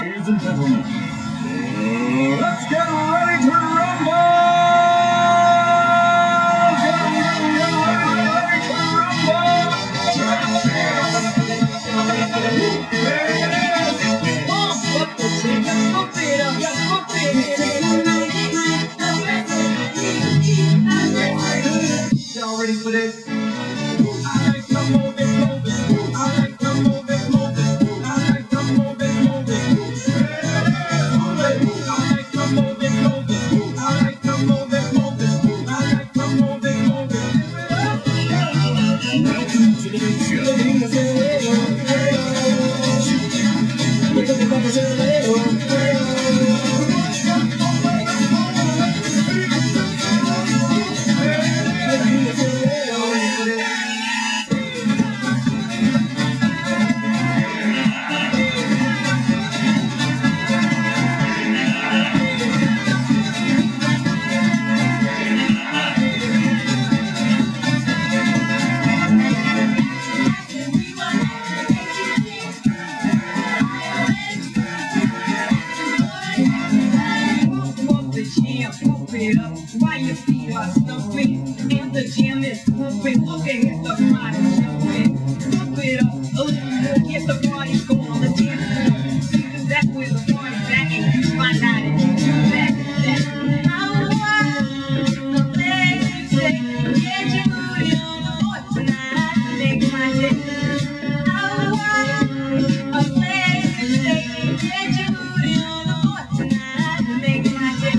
Ladies and gentlemen, let's get ready to rumble! Get ready to rumble! There it is! Put the chicken, put it up, just put it in. Y'all ready for this? I like to move it, move it. I like to move it, move it. I like to move it, move it. I like to move it, move it. I like to move it, move it. I like to move it, move it. Welcome to the big show. Why your feet are stumping in the gym is pumping. Looking at the crowd and jumping. Pump it up a little more, get the party going on the dance floor. Because that's where the party's at, and you find out if you do that. How do I let you say, get your booty on the floor tonight, make my day. How do I let you say, get your booty on the floor tonight, make my day.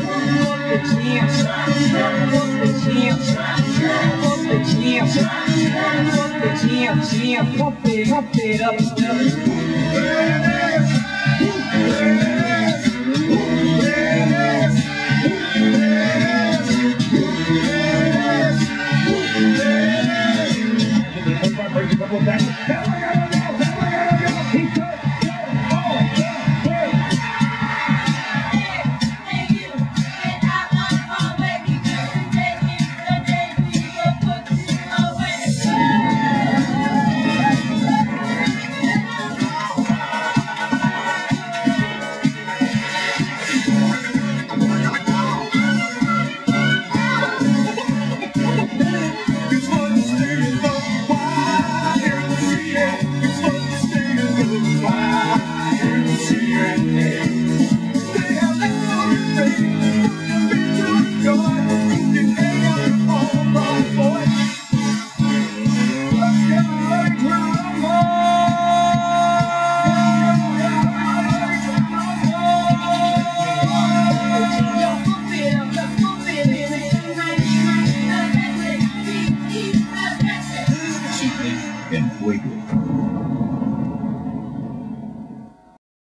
Pump it up. En fuego.